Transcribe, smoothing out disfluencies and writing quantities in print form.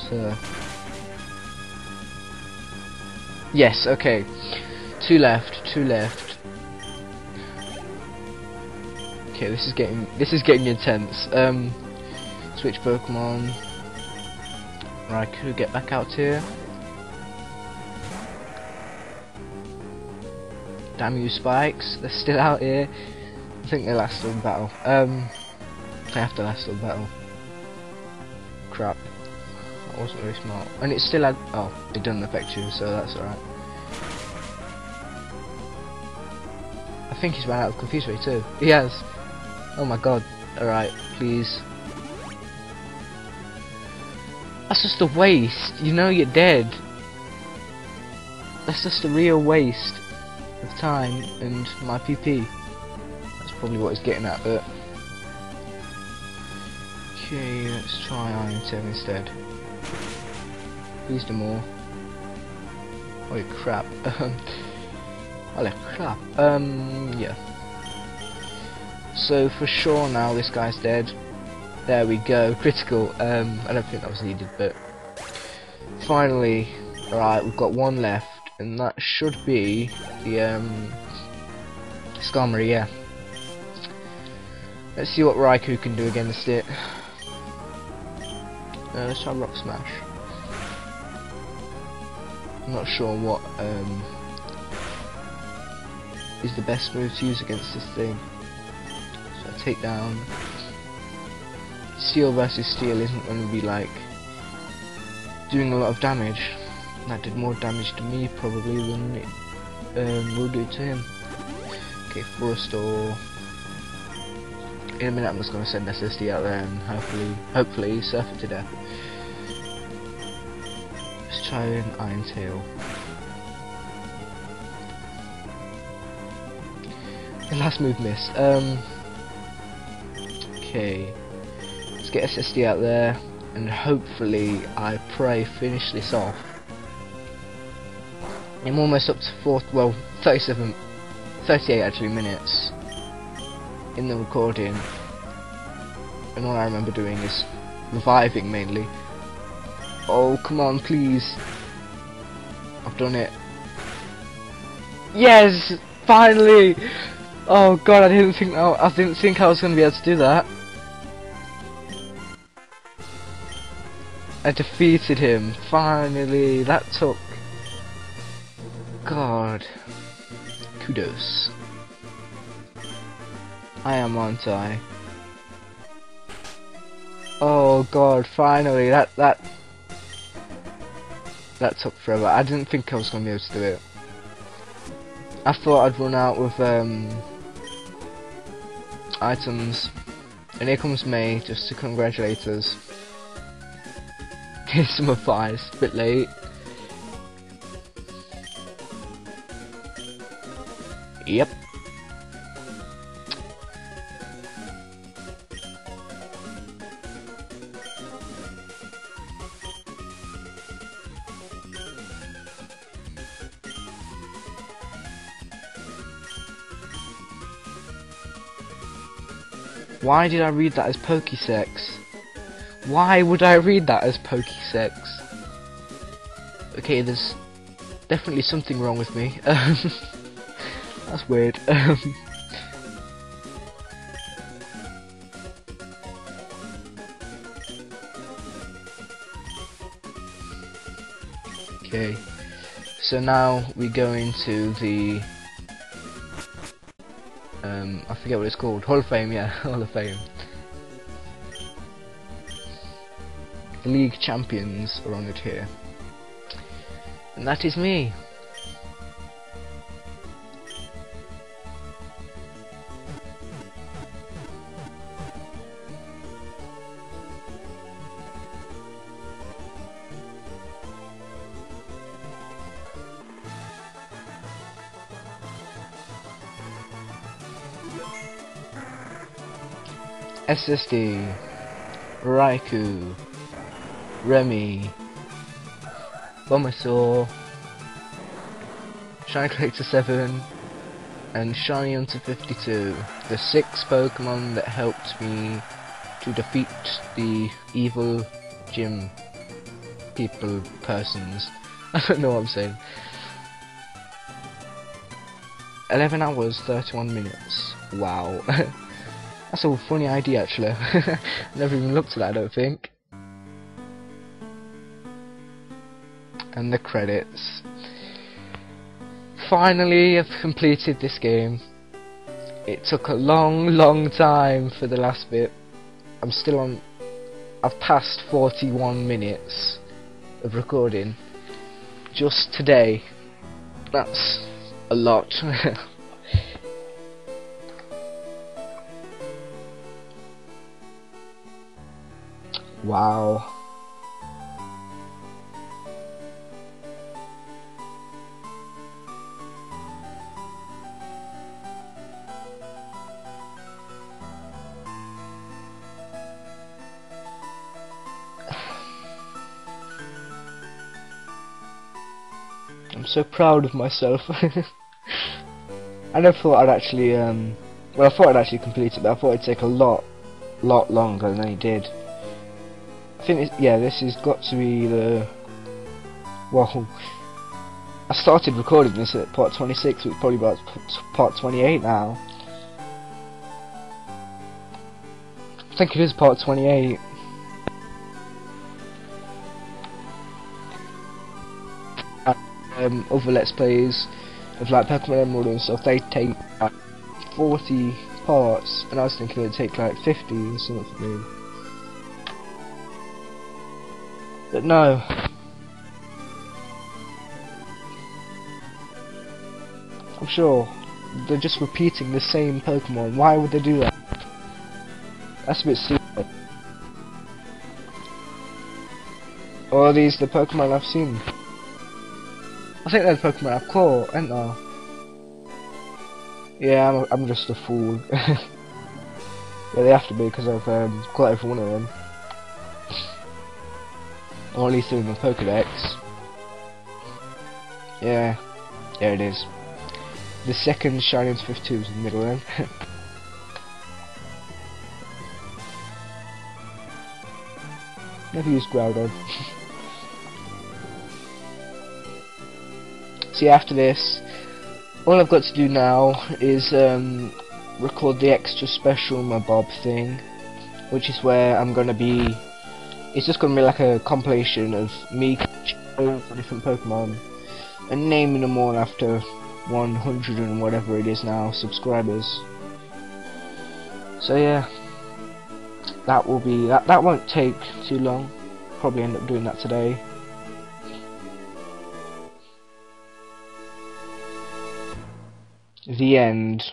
sir. Yes, okay. Two left. Okay, this is getting intense. Switch Pokemon. Raikou, get back out here. Damn you, Spikes! They're still out here. I think they last on battle. They have to last on battle. Crap. That wasn't very smart. And it still had. Oh, it doesn't affect you, so that's alright. I think he's ran out of Confuse Ray too. He has. Oh my god. Alright, please. That's just a waste. You know you're dead. That's just a real waste of time and my PP. That's probably what he's getting at, but. Okay, let's try Iron Tail instead. Please do more. Holy crap. Holy crap. Yeah. So for sure now this guy's dead. There we go. Critical. I don't think that was needed, but finally. Alright, we've got one left, and that should be the Skarmory, yeah. Let's see what Raikou can do against it. Let's try Rock Smash. I'm not sure what is the best move to use against this thing. So I take down. Steel versus Steel isn't going to be like doing a lot of damage. That did more damage to me probably than it will do to him. Okay, Forestall. In a minute I'm just going to send SSD out there and hopefully surf it to death. Let's try an Iron Tail. The last move missed. Okay. Let's get SSD out there and hopefully, I pray, finish this off. I'm almost up to 38 actually minutes in the recording, and all I remember doing is reviving mainly. Oh come on, please! I've done it. Yes, finally! Oh god, I didn't think I was going to be able to do that. I defeated him finally. That took. God. Kudos. I am, aren't I? Oh god, finally, that took forever. I didn't think I was going to be able to do it. I thought I'd run out with items, and here comes May just to congratulate us. Here's some advice, a bit late. Yep. Why did I read that as Pokésex? Why would I read that as Pokésex? Okay, there's definitely something wrong with me. That's weird. Okay, so now we go into the I forget what it's called. Hall of Fame, yeah, Hall of Fame. The league champions are honoured here, and that is me. SSD, Raikou, Remy, Bulbasaur, Shiny Collector 7, and Shiny Hunter 52, the 6 Pokemon that helped me to defeat the evil gym persons. I don't know what I'm saying. 11 hours, 31 minutes. Wow. That's a funny idea, actually. Never even looked at that, I don't think. And the credits. Finally, I've completed this game. It took a long time for the last bit. I'm still on. I've passed 41 minutes of recording just today. That's a lot. Wow. I'm so proud of myself. I never thought I'd actually, well, I thought I'd actually complete it, but I thought it'd take a lot longer than it did. I think, yeah, this has got to be the, well, I started recording this at part 26, so it's probably about part 28 now. I think it is part 28. Other Let's Plays of like Pokemon Emerald and stuff, they take like 40 parts, and I was thinking it'd take like 50 or something for me. But no. I'm sure they're just repeating the same Pokemon. Why would they do that? That's a bit stupid. Or are these the Pokemon I've seen? I think they're the Pokemon I've caught, aren't they? Yeah, I'm just a fool. Yeah, they have to be, because I've caught every one of them. Or at least in the Pokedex. Yeah, there it is. The second Shining Swift 2 is in the middle then. Never used Groudon. See, after this, all I've got to do now is record the extra special my Bob thing, which is where I'm gonna be. It's just gonna be like a compilation of me catching different Pokemon and naming them all after 100 and whatever it is now subscribers. So yeah, that will be that won't take too long. Probably end up doing that today. The end.